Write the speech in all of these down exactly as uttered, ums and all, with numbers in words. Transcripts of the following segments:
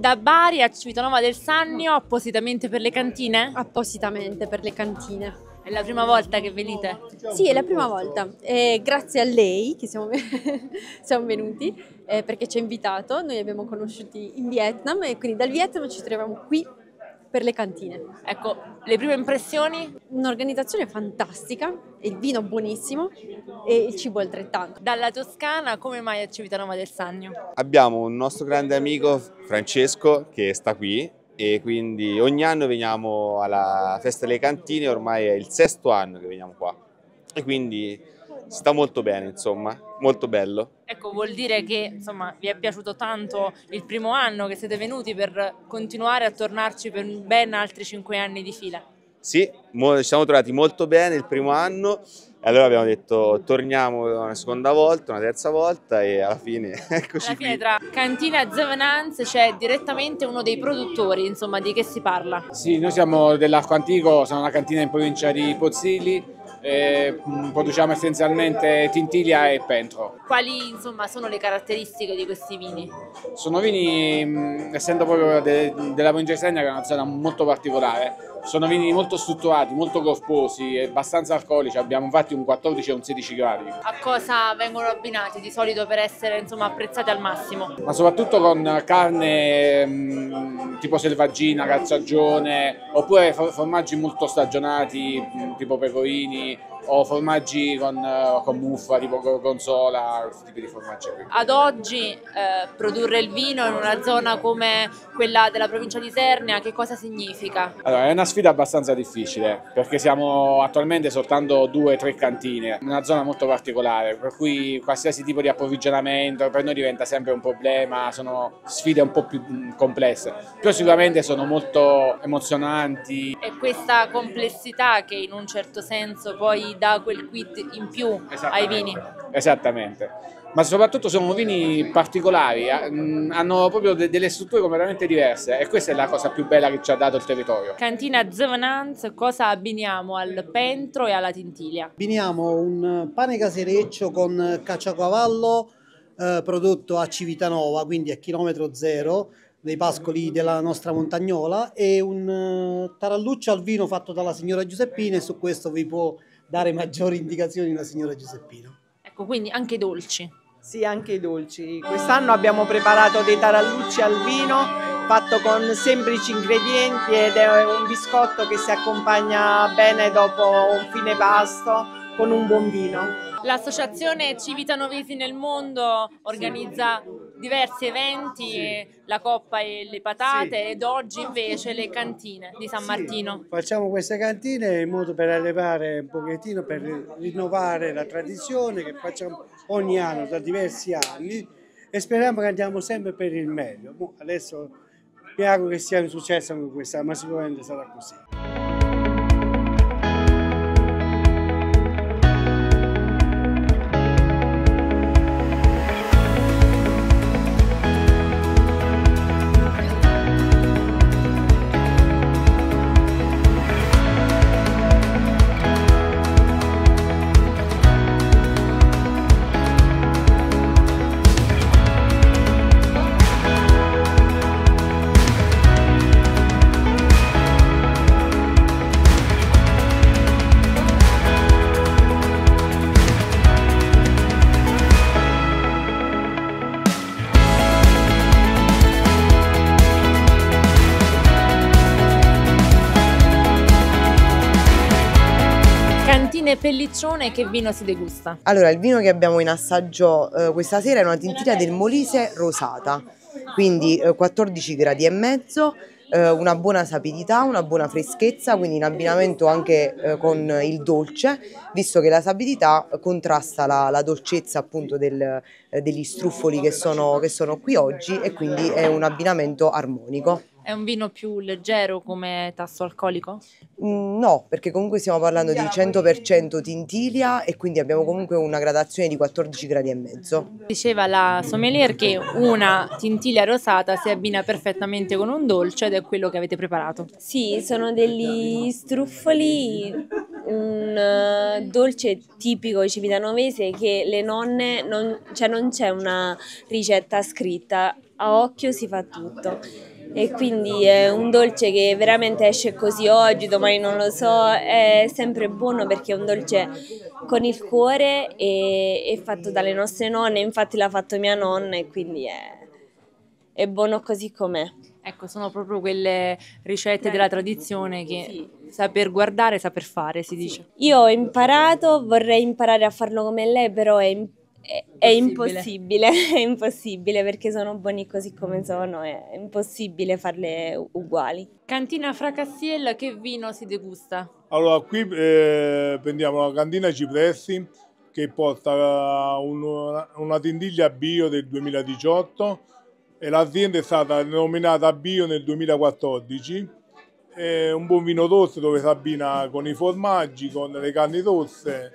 Da Bari a Civitanova del Sannio, appositamente per le cantine? Appositamente per le cantine. È la prima volta che venite? Sì, è la prima volta. E grazie a lei che siamo, siamo venuti, eh, perché ci ha invitato. Noi li abbiamo conosciuti in Vietnam e quindi dal Vietnam ci troviamo qui per le cantine. Ecco, le prime impressioni? Un'organizzazione fantastica, il vino buonissimo e il cibo altrettanto. Dalla Toscana, come mai a Civitanova del Sannio? Abbiamo un nostro grande amico, Francesco, che sta qui e quindi ogni anno veniamo alla Festa delle Cantine, ormai è il sesto anno che veniamo qua e quindi si sta molto bene, insomma, molto bello. Ecco, vuol dire che insomma vi è piaciuto tanto il primo anno che siete venuti per continuare a tornarci per ben altri cinque anni di fila? Sì, ci siamo trovati molto bene il primo anno e allora abbiamo detto torniamo una seconda volta, una terza volta e alla fine eccoci alla fine qui. Tra Cantina Zevenans c'è direttamente uno dei produttori, insomma, di che si parla? Sì, noi siamo dell'Arco Antico, siamo una cantina in provincia di Pozzilli. Eh, produciamo essenzialmente Tintilia e Pentro. Quali insomma sono le caratteristiche di questi vini? Sono vini, mh, essendo proprio de, della provincia di Senia, che è una zona molto particolare, sono vini molto strutturati, molto corposi e abbastanza alcolici, abbiamo infatti un quattordici e un sedici gradi. A cosa vengono abbinati di solito per essere insomma apprezzati al massimo? Ma soprattutto con carne mh, tipo selvaggina, calzagione, oppure formaggi molto stagionati, mh, tipo pecorini, o formaggi con, uh, con muffa, tipo gorgonzola, questi tipi di formaggi qui. Ad oggi eh, produrre il vino in una zona come quella della provincia di Isernia, che cosa significa? Allora, è una sfida abbastanza difficile, perché siamo attualmente soltanto due o tre cantine, una zona molto particolare, per cui qualsiasi tipo di approvvigionamento per noi diventa sempre un problema, sono sfide un po' più complesse, però sicuramente sono molto emozionanti. E questa complessità che in un certo senso poi dà quel quid in più ai vini. Esattamente, ma soprattutto sono vini particolari, hanno proprio de delle strutture completamente diverse e questa è la cosa più bella che ci ha dato il territorio. Cantina Zevenans, cosa abbiniamo al Pentro e alla Tintilia? Abbiniamo un pane casereccio con caciocavallo eh, prodotto a Civitanova, quindi a chilometro zero, dei pascoli della nostra montagnola, e un uh, taralluccio al vino fatto dalla signora Giuseppina, e su questo vi può dare maggiori indicazioni la signora Giuseppina. Ecco, quindi anche i dolci. Sì, anche i dolci. Quest'anno abbiamo preparato dei tarallucci al vino fatto con semplici ingredienti ed è un biscotto che si accompagna bene dopo un fine pasto con un buon vino. L'associazione Civitanovesi nel Mondo organizza diversi eventi, la Coppa e le Patate, sì, ed oggi invece le cantine di San Martino. Sì, facciamo queste cantine in modo per elevare un pochettino, per rinnovare la tradizione che facciamo ogni anno da diversi anni e speriamo che andiamo sempre per il meglio. Adesso mi auguro che sia un successo anche questa, ma sicuramente sarà così. Pelliccione, che vino si degusta? Allora, il vino che abbiamo in assaggio eh, questa sera è una Tintilia del Molise rosata, quindi eh, quattordici gradi e mezzo, eh, una buona sapidità, una buona freschezza, quindi in abbinamento anche eh, con il dolce, visto che la sapidità contrasta la, la dolcezza appunto del, eh, degli struffoli che sono, che sono qui oggi, e quindi è un abbinamento armonico. È un vino più leggero come tasso alcolico? Mm, no, perché comunque stiamo parlando di cento per cento Tintilia e quindi abbiamo comunque una gradazione di quattordici gradi e mezzo. Diceva la sommelier che una Tintilia rosata si abbina perfettamente con un dolce ed è quello che avete preparato. Sì, sono degli struffoli, un uh, dolce tipico civitanovese che le nonne, non, cioè non c'è una ricetta scritta, a occhio si fa tutto. e quindi è un dolce che veramente esce così oggi, domani non lo so, è sempre buono perché è un dolce con il cuore e è fatto dalle nostre nonne, infatti l'ha fatto mia nonna e quindi è, è buono così com'è. Ecco, sono proprio quelle ricette della tradizione che sì. Saper guardare, saper fare, si dice. Io ho imparato, vorrei imparare a farlo come lei, però è, è, è impossibile, è impossibile perché sono buoni così come sono, è impossibile farle uguali. Cantina Fracassiel, che vino si degusta? Allora, qui eh, prendiamo la cantina Cipressi che porta un, una tindiglia bio del duemiladiciotto e l'azienda è stata denominata Bio nel duemilaquattordici. È un buon vino rosso dove si abbina con i formaggi, con le carni rosse,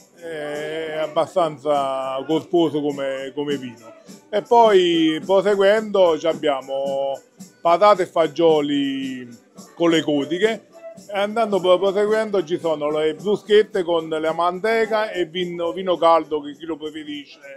è abbastanza corposo come, come vino. E poi proseguendo abbiamo patate e fagioli con le codiche. E andando proseguendo ci sono le bruschette con la manteca e vino, vino caldo che chi lo preferisce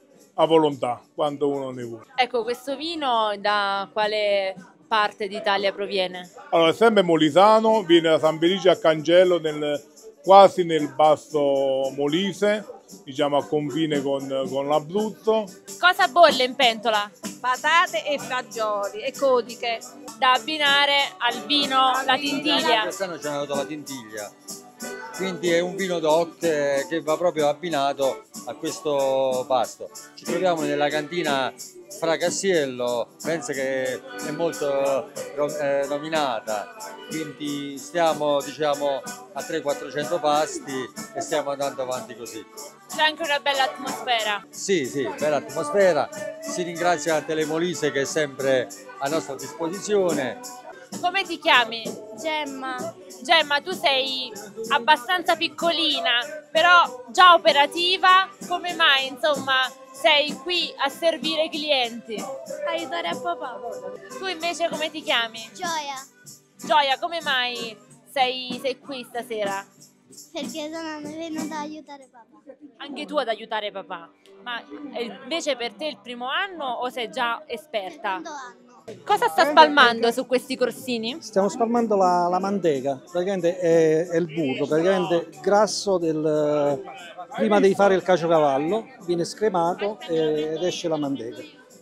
a volontà, quando uno ne vuole. Ecco, questo vino da quale parte d'Italia proviene? Allora, è sempre molisano, viene da San Felice a Cangello, nel, quasi nel basso Molise, diciamo a confine con, con l'Abruzzo. Cosa bolle in pentola? Patate e fagioli e codiche. Da abbinare al vino, la tintiglia. Quest'anno ci hanno dato la tintiglia, quindi è un vino DOC che va proprio abbinato a questo pasto. Ci troviamo nella cantina Fracassiello, penso che è molto eh, nominata, quindi stiamo diciamo a trecento quattrocento pasti e stiamo andando avanti così. C'è anche una bella atmosfera. Sì, sì, bella atmosfera, si ringrazia Telemolise che è sempre a nostra disposizione. Come ti chiami? Gemma. Gemma, tu sei abbastanza piccolina, però già operativa, come mai insomma sei qui a servire i clienti? Aiutare a papà. Tu invece come ti chiami? Gioia. Gioia, come mai sei, sei qui stasera? Perché sono venuta ad aiutare papà. Anche tu ad aiutare papà, ma invece per te è il primo anno o sei già esperta? Il secondo anno. Cosa sta spalmando su questi corsini? Stiamo spalmando la, la manteca, praticamente è, è il burro, praticamente grasso del, prima di fare il caciocavallo, viene scremato ed esce la manteca.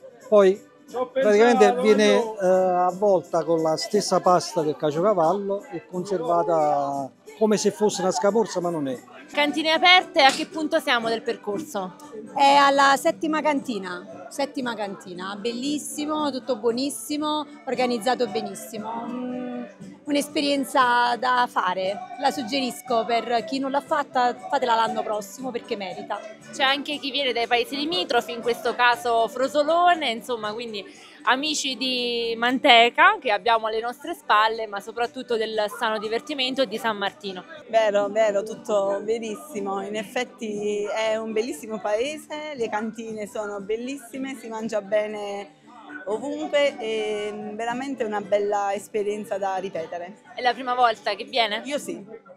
Poi praticamente viene eh, avvolta con la stessa pasta del caciocavallo e conservata come se fosse una scamorza, ma non è. Cantine aperte, a che punto siamo del percorso? È alla settima cantina, settima cantina, bellissimo, tutto buonissimo, organizzato benissimo. Mm, un'esperienza da fare, la suggerisco per chi non l'ha fatta, fatela l'anno prossimo perché merita. C'è anche chi viene dai paesi limitrofi, in questo caso Frosolone, insomma, quindi amici di Manteca che abbiamo alle nostre spalle, ma soprattutto del sano divertimento di San Martino. Vero, vero, tutto verissimo, in effetti è un bellissimo paese, le cantine sono bellissime, si mangia bene ovunque, è veramente una bella esperienza da ripetere. È la prima volta che viene? Io sì.